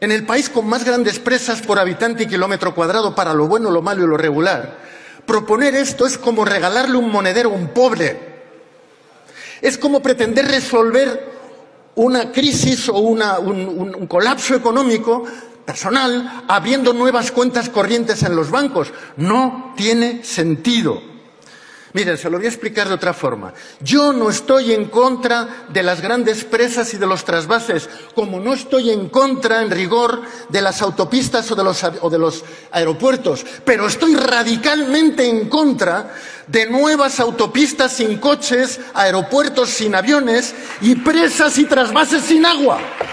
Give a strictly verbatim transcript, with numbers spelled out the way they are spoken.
en el país con más grandes presas por habitante y kilómetro cuadrado para lo bueno, lo malo y lo regular, proponer esto es como regalarle un monedero a un pobre. Es como pretender resolver una crisis o una, un, un, un colapso económico personal abriendo nuevas cuentas corrientes en los bancos. No tiene sentido. Miren, se lo voy a explicar de otra forma. Yo no estoy en contra de las grandes presas y de los trasvases, como no estoy en contra, en rigor, de las autopistas o de los, o de los aeropuertos, pero estoy radicalmente en contra de nuevas autopistas sin coches, aeropuertos sin aviones y presas y trasvases sin agua.